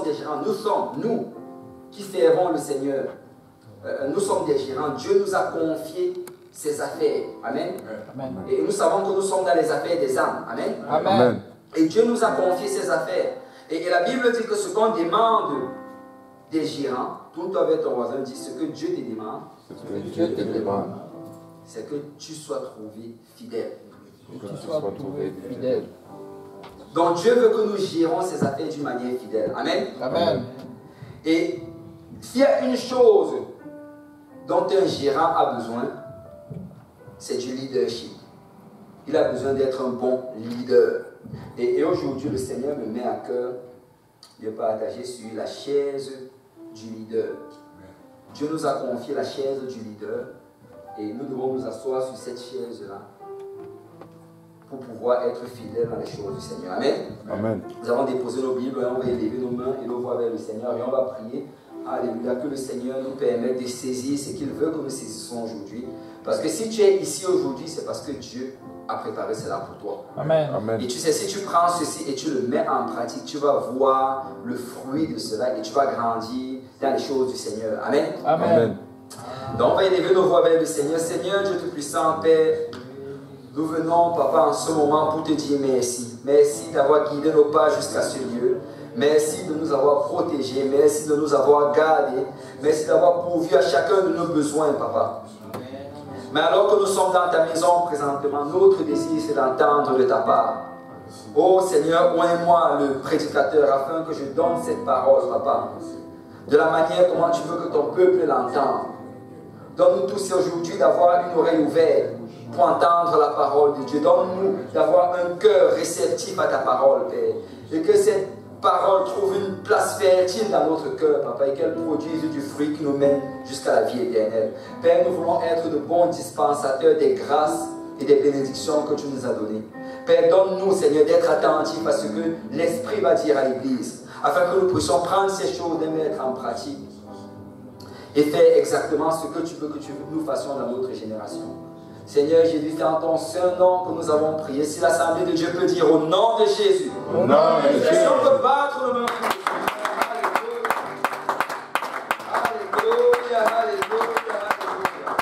sommes des gérants. Nous qui servons le Seigneur, nous sommes des gérants. Dieu nous a confié ses affaires. Amen. Amen. Et nous savons que nous sommes dans les affaires des âmes. Amen. Amen. Et Dieu nous a confié ses affaires. Et la Bible dit que ce qu'on demande des gérants, tout avec ton voisin, dit ce que Dieu te demande. C'est que tu sois trouvé fidèle. Que tu sois trouvé fidèle. Donc Dieu veut que nous gérons ses affaires d'une manière fidèle. Amen. Amen. Et s'il y a une chose dont un gérant a besoin, c'est du leadership. Il a besoin d'être un bon leader. Et aujourd'hui, le Seigneur me met à cœur de partager sur la chaise du leader. Dieu nous a confié la chaise du leader et nous devons nous asseoir sur cette chaise-là pour pouvoir être fidèles dans les choses du Seigneur. Amen. Amen. Nous allons déposer nos Bibles, on va élever nos mains et nos voix vers le Seigneur et on va prier. Alléluia, que le Seigneur nous permette de saisir ce qu'il veut que nous saisissons aujourd'hui. Parce que si tu es ici aujourd'hui, c'est parce que Dieu a préparé cela pour toi. Amen. Amen. Et tu sais, si tu prends ceci et tu le mets en pratique, tu vas voir le fruit de cela et tu vas grandir dans les choses du Seigneur. Amen. Amen. Donc on va élever nos voix vers le Seigneur. Seigneur, Dieu Tout-Puissant, Père, nous venons, Papa, en ce moment pour te dire merci. Merci d'avoir guidé nos pas jusqu'à ce lieu. Merci de nous avoir protégés. Merci de nous avoir gardés. Merci d'avoir pourvu à chacun de nos besoins, Papa. Mais alors que nous sommes dans ta maison présentement, notre désir c'est d'entendre de ta part. Oh Seigneur, oins-moi le prédicateur afin que je donne cette parole, Papa. De la manière comment tu veux que ton peuple l'entende. Donne-nous tous aujourd'hui d'avoir une oreille ouverte pour entendre la parole de Dieu. Donne-nous d'avoir un cœur réceptif à ta parole, Père. Et que cette parole trouve une place fertile dans notre cœur, Papa, et qu'elle produise du fruit qui nous mène jusqu'à la vie éternelle. Père, nous voulons être de bons dispensateurs des grâces et des bénédictions que tu nous as données. Père, donne-nous, Seigneur, d'être attentifs à ce que l'Esprit va dire à l'Église, afin que nous puissions prendre ces choses et mettre en pratique et faire exactement ce que tu veux que nous fassions dans notre génération. Seigneur Jésus, c'est en ton seul nom que nous avons prié. Si l'Assemblée de Dieu peut dire au nom de Jésus. Au nom de Jésus. Si on peut battre le main pour Jésus. Alléluia, alléluia, alléluia.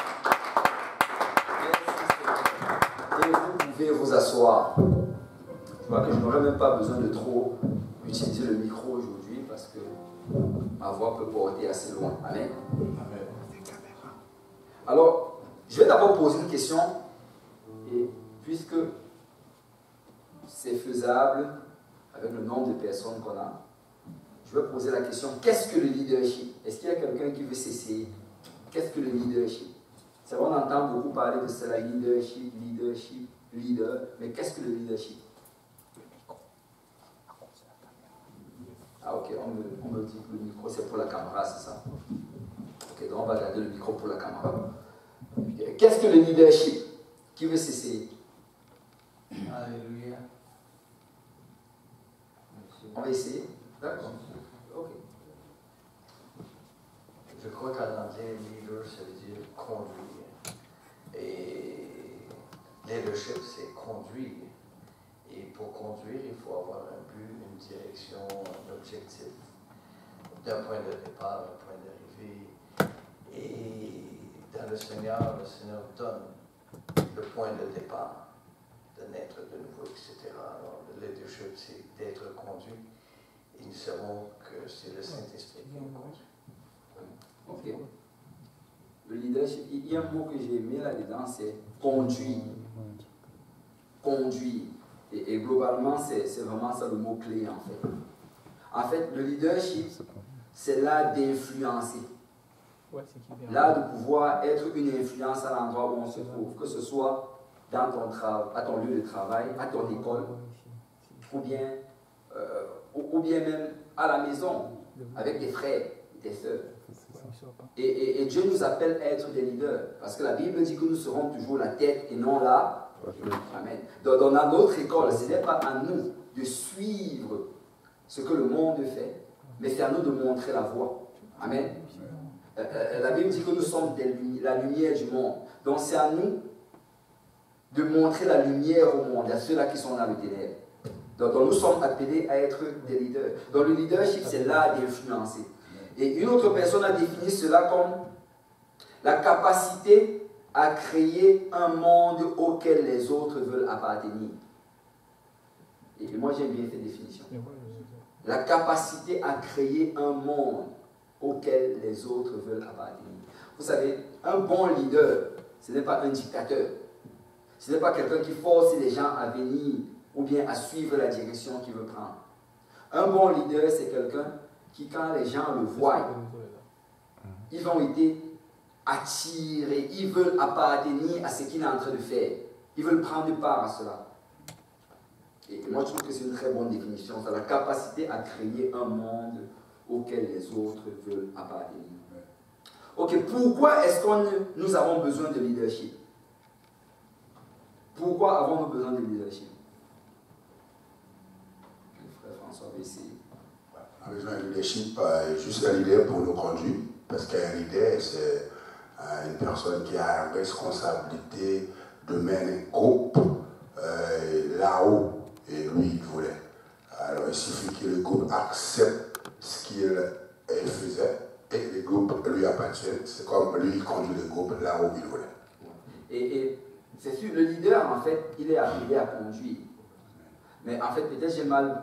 Merci Seigneur. Et vous pouvez vous asseoir. Je vois que je n'aurai même pas besoin de trop utiliser le micro aujourd'hui parce que ma voix peut porter assez loin. Amen. Amen. Alors, je vais d'abord poser une question, et puisque c'est faisable avec le nombre de personnes qu'on a, je vais poser la question, qu'est-ce que le leadership? Est-ce qu'il y a quelqu'un qui veut s'essayer? Qu'est-ce que le leadership? C'est vrai, on entend beaucoup parler de cela, leadership, leader, mais qu'est-ce que le leadership? Ah ok, on me dit que le micro c'est pour la caméra, c'est ça? Ok, donc on va garder le micro pour la caméra. Qu'est-ce que le leadership? Qui veut s'essayer? Alléluia. On va essayer? D'accord. Ok. Je crois qu'en anglais, leader, ça veut dire conduire. Et leadership, c'est conduire. Et pour conduire, il faut avoir un but, une direction, un objectif. D'un point de départ, un point d'arrivée. Et dans le Seigneur donne le point de départ, de naître de nouveau, etc. Alors, le leadership, c'est d'être conduit. Et nous savons que c'est le Saint-Esprit qui nous conduit. Ok. Le leadership, il y a un mot que j'ai aimé là-dedans, c'est conduire. Conduire. Et globalement, c'est vraiment ça le mot-clé en fait. En fait, le leadership, c'est l'art d'influencer. Là, de pouvoir être une influence à l'endroit où on se trouve, que ce soit dans ton à ton lieu de travail, à ton école, ou bien même à la maison, avec des frères, des sœurs. Et Dieu nous appelle à être des leaders, parce que la Bible dit que nous serons toujours la tête et non la. Amen. Dans notre école, ce n'est pas à nous de suivre ce que le monde fait, mais c'est à nous de montrer la voie. Amen. La Bible dit que nous sommes la lumière du monde. Donc c'est à nous de montrer la lumière au monde, à ceux-là qui sont dans le ténèbres. Donc nous sommes appelés à être des leaders. Donc le leadership, c'est l'art d'influencer. Et une autre personne a défini cela comme la capacité à créer un monde auquel les autres veulent appartenir. Et moi j'aime bien cette définition. La capacité à créer un monde auquel les autres veulent appartenir. Vous savez, un bon leader, ce n'est pas un dictateur. Ce n'est pas quelqu'un qui force les gens à venir ou bien à suivre la direction qu'il veut prendre. Un bon leader, c'est quelqu'un qui, quand les gens le voient, ils ont été attirés, ils veulent appartenir à ce qu'il est en train de faire. Ils veulent prendre part à cela. Et moi, je trouve que c'est une très bonne définition. C'est la capacité à créer un monde auquel les autres veulent appartenir. Ok, pourquoi est-ce que nous avons besoin de leadership? Pourquoi avons-nous besoin de leadership? Le frère François va essayer. On a besoin de leadership, juste un leader pour nous conduire, parce qu'un leader, c'est une personne qui a la responsabilité de mener un groupe là-haut, et lui, il voulait. Alors, il suffit que le groupe accepte ce qu'il faisait, et le groupe lui appartient. C'est comme lui, il conduit le groupe là où il voulait. Et c'est sûr, le leader, en fait, il est appelé à conduire. Mais en fait, peut-être j'ai mal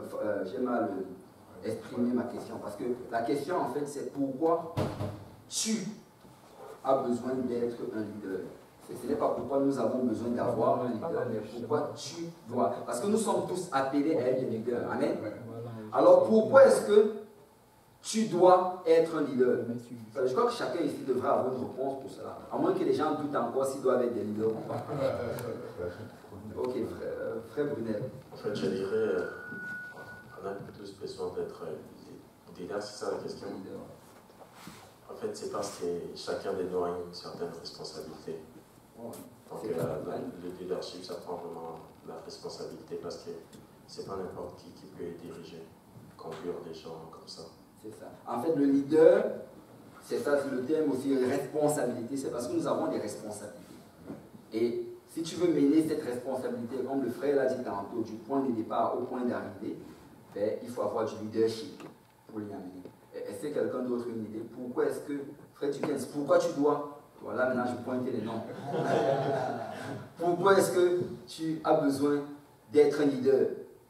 exprimé ma question. Parce que la question, en fait, c'est pourquoi tu as besoin d'être un leader. Ce n'est pas pourquoi nous avons besoin d'avoir un leader, mais pourquoi tu dois. Parce que nous sommes tous appelés à être des leaders. Amen. Alors pourquoi est-ce que tu dois être un leader? Je crois que chacun ici devrait avoir une réponse pour cela. À moins que les gens doutent encore s'ils doivent être des leaders ou pas. Ok, frère Brunel. En fait, je dirais, on a tous besoin d'être leader, c'est ça la question? En fait, c'est parce que chacun de nous a une certaine responsabilité. Donc, le leadership, ça prend vraiment la responsabilité parce que c'est pas n'importe qui peut diriger, conduire des gens comme ça. C'est ça. En fait, le leader, c'est ça, c'est le terme aussi, responsabilité, c'est parce que nous avons des responsabilités. Et si tu veux mener cette responsabilité, comme le frère l'a dit tantôt, du point de départ au point d'arrivée, ben, il faut avoir du leadership pour l'y amener. Est-ce que quelqu'un d'autre a une idée? Pourquoi est-ce que, frère Tukens, pourquoi tu dois? Voilà, maintenant je pointe les noms. Pourquoi est-ce que tu as besoin d'être un leader?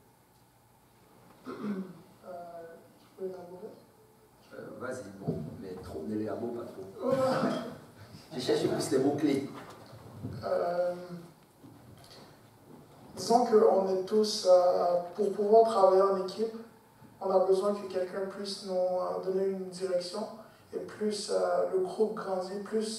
Vas-y, bon, mais trop, ne l'élabore pas trop. Je cherche plus les mots-clés. Disons qu'on est tous, pour pouvoir travailler en équipe, on a besoin que quelqu'un puisse nous donner une direction, et plus le groupe grandit, plus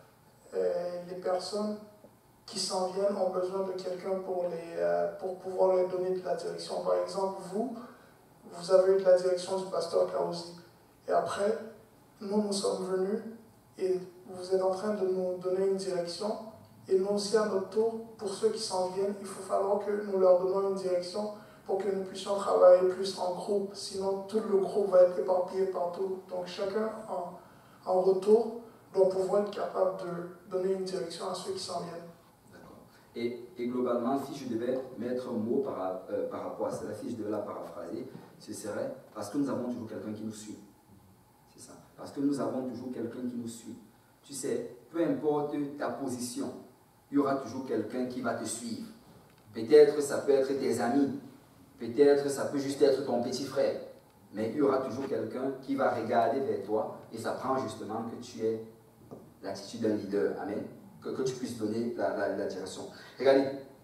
les personnes qui s'en viennent ont besoin de quelqu'un pour pouvoir leur donner de la direction. Par exemple, vous avez eu de la direction du pasteur Kaouzi. Et après, nous sommes venus et vous êtes en train de nous donner une direction. Et nous aussi, à notre tour, pour ceux qui s'en viennent, il faut falloir que nous leur donnons une direction pour que nous puissions travailler plus en groupe. Sinon, tout le groupe va être éparpillé partout. Donc, chacun, en retour, doit pouvoir être capable de donner une direction à ceux qui s'en viennent. D'accord. Et globalement, si je devais mettre un mot par rapport à cela, si je devais la paraphraser, ce serait parce que nous avons toujours quelqu'un qui nous suit. C'est ça. Parce que nous avons toujours quelqu'un qui nous suit. Tu sais, peu importe ta position, il y aura toujours quelqu'un qui va te suivre. Peut-être ça peut être tes amis, peut-être ça peut juste être ton petit frère, mais il y aura toujours quelqu'un qui va regarder vers toi et ça prend justement que tu aies l'attitude d'un leader. Amen. Que tu puisses donner la direction. Regardez,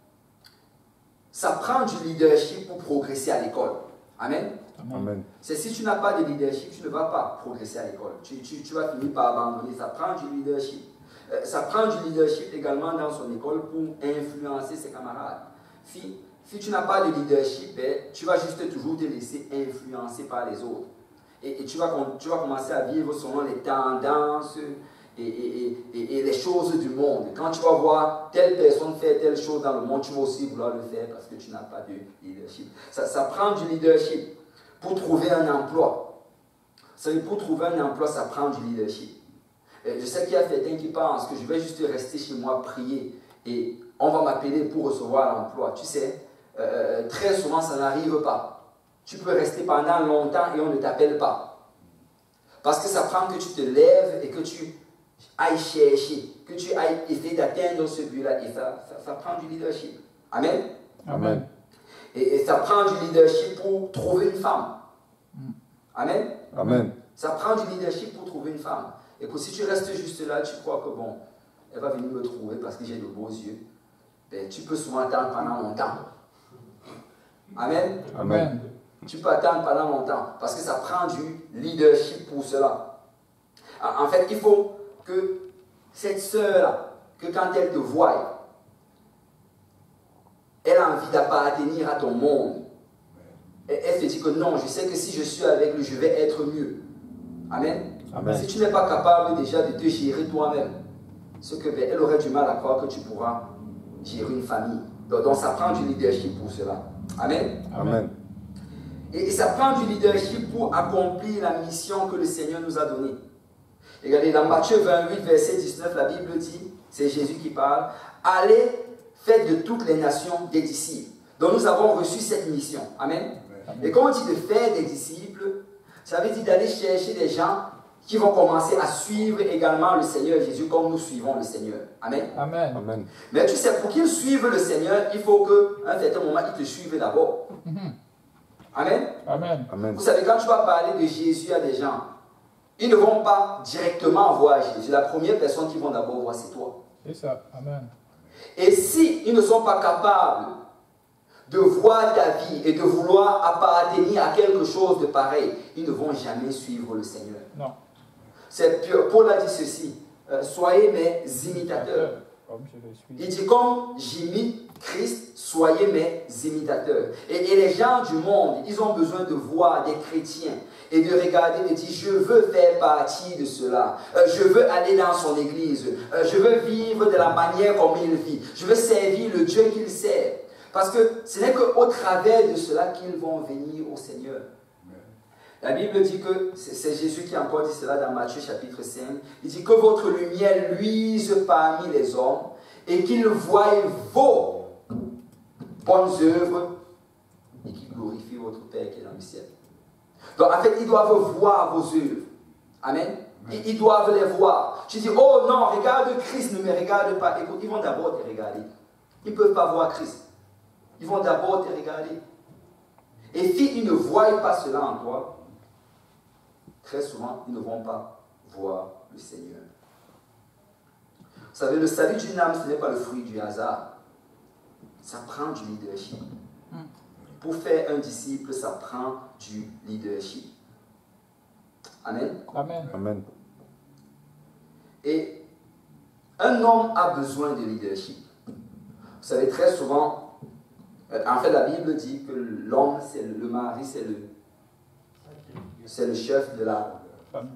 ça prend du leadership pour progresser à l'école. Amen. Amen. C'est si tu n'as pas de leadership, tu ne vas pas progresser à l'école. Tu vas finir par abandonner. Ça prend du leadership. Ça prend du leadership également dans son école pour influencer ses camarades. Si tu n'as pas de leadership, tu vas juste toujours te laisser influencer par les autres. Et tu vas commencer à vivre selon les tendances et les choses du monde. Quand tu vas voir telle personne faire telle chose dans le monde, tu vas aussi vouloir le faire parce que tu n'as pas de leadership. Ça prend du leadership pour trouver un emploi. Pour trouver un emploi, ça prend du leadership. Je sais qu'il y a certains qui pensent que je vais juste rester chez moi prier et on va m'appeler pour recevoir l'emploi. Tu sais, très souvent, ça n'arrive pas. Tu peux rester pendant longtemps et on ne t'appelle pas. Parce que ça prend que tu te lèves et que tu ailles chercher, que tu ailles essayer d'atteindre ce but-là. Et ça prend du leadership. Amen. Amen. Et ça prend du leadership pour trouver une femme. Amen. Amen. Ça prend du leadership pour trouver une femme. Et que si tu restes juste là, tu crois que bon, elle va venir me trouver parce que j'ai de beaux yeux. Ben, tu peux souvent attendre pendant longtemps. Amen. Amen. Tu peux attendre pendant longtemps parce que ça prend du leadership pour cela. En fait, il faut que cette sœur-là, que quand elle te voit, elle a envie d'appartenir à ton monde. Et elle se dit que non, je sais que si je suis avec lui, je vais être mieux. Amen. Amen. Si tu n'es pas capable déjà de te gérer toi-même, ce que elle aurait du mal à croire que tu pourras gérer une famille. Donc ça prend du leadership pour cela. Amen. Amen. Et ça prend du leadership pour accomplir la mission que le Seigneur nous a donnée. Regardez, dans Matthieu 28, verset 19, la Bible dit, c'est Jésus qui parle, allez, faites de toutes les nations des disciples. Donc nous avons reçu cette mission. Amen. Amen. Et quand on dit de faire des disciples, ça veut dire d'aller chercher des gens qui vont commencer à suivre également le Seigneur Jésus comme nous suivons le Seigneur. Amen. Amen. Amen. Mais tu sais, pour qu'ils suivent le Seigneur, il faut qu'à un certain moment, ils te suivent d'abord. Amen. Amen. Amen. Vous savez, quand tu vas parler de Jésus à des gens, ils ne vont pas directement voir Jésus. La première personne qu'ils vont d'abord voir, c'est toi. C'est ça. Amen. Et si ils ne sont pas capables de voir ta vie et de vouloir appartenir à quelque chose de pareil, ils ne vont jamais suivre le Seigneur. Non. C'est pur. Paul a dit ceci, soyez mes imitateurs. Comme je le suis. Il dit, comme j'imite Christ, soyez mes imitateurs. Et les gens du monde, ils ont besoin de voir des chrétiens et de regarder et de dire, je veux faire partie de cela. Je veux aller dans son église. Je veux vivre de la manière comme il vit. Je veux servir le Dieu qu'il sert. Parce que ce n'est qu'au travers de cela qu'ils vont venir au Seigneur. La Bible dit que, c'est Jésus qui a encore dit cela dans Matthieu chapitre 5, il dit que votre lumière luise parmi les hommes et qu'ils voient vos bonnes œuvres et qu'ils glorifient votre Père qui est dans le ciel. Donc en fait, ils doivent voir vos œuvres. Amen. Ils doivent les voir. Tu dis, oh non, regarde Christ, ne me regarde pas. Écoute, ils vont d'abord te regarder. Ils ne peuvent pas voir Christ. Ils vont d'abord te regarder. Et si ils ne voient pas cela en toi, très souvent, ils ne vont pas voir le Seigneur. Vous savez, le salut d'une âme, ce n'est pas le fruit du hasard. Ça prend du leadership. Pour faire un disciple, ça prend du leadership. Amen. Amen. Amen. Et un homme a besoin de leadership. Vous savez, très souvent, en fait, la Bible dit que l'homme, c'est le mari, c'est le chef de la famille.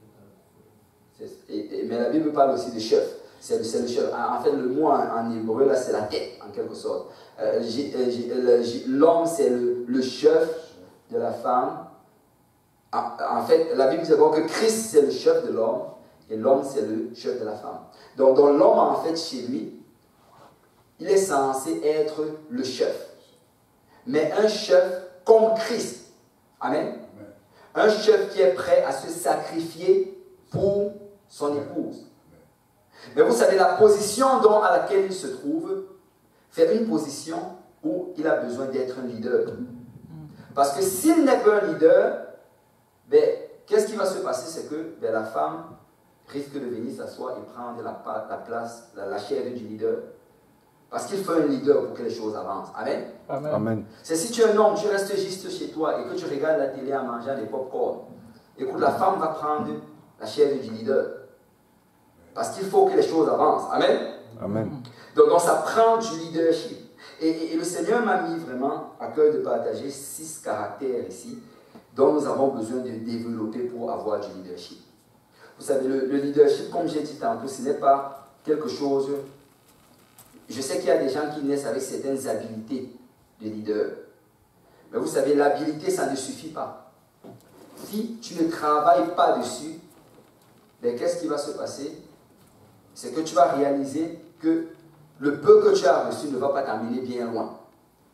Mais la Bible parle aussi de chef. C'est le chef. En fait, le mot en hébreu, là, c'est la tête, en quelque sorte. L'homme, c'est le chef de la femme. En fait, la Bible dit d'abord que Christ, c'est le chef de l'homme, et l'homme, c'est le chef de la femme. Donc l'homme, en fait, chez lui, il est censé être le chef. Mais un chef comme Christ. Amen. Un chef qui est prêt à se sacrifier pour son épouse. Mais vous savez, la position à laquelle il se trouve, c'est une position où il a besoin d'être un leader. Parce que s'il n'est pas un leader, ben, qu'est-ce qui va se passer? C'est que ben, la femme risque de venir s'asseoir et prendre la place, la chair du leader. Parce qu'il faut un leader pour que les choses avancent. Amen. Amen. Amen. C'est si tu es un homme, tu restes juste chez toi et que tu regardes la télé en mangeant des pop-corn. Écoute, la femme va prendre la chaise du leader. Parce qu'il faut que les choses avancent. Amen. Amen. Donc ça prend du leadership. Et le Seigneur m'a mis vraiment à cœur de partager 6 caractères ici dont nous avons besoin de développer pour avoir du leadership. Vous savez, le leadership, comme j'ai dit tantôt, ce n'est pas quelque chose... Je sais qu'il y a des gens qui naissent avec certaines habilités de leader. Mais vous savez, l'habilité, ça ne suffit pas. Si tu ne travailles pas dessus, ben, qu'est-ce qui va se passer? C'est que tu vas réaliser que le peu que tu as reçu ne va pas t'amener bien loin.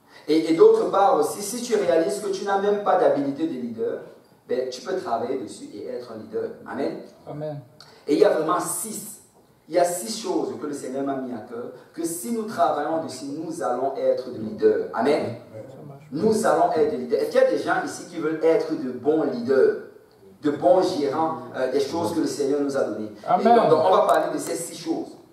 Et d'autre part aussi, si tu réalises que tu n'as même pas d'habilité de leader, ben, tu peux travailler dessus et être un leader. Amen. Amen. Et il y a vraiment 6. Il y a 6 choses que le Seigneur m'a mis à cœur, que si nous travaillons dessus, nous allons être des leaders. Amen. Nous allons être des leaders. Est-ce qu'il y a des gens ici qui veulent être de bons leaders, de bons gérants des choses que le Seigneur nous a données? Amen. Et donc, on va parler de ces 6 choses.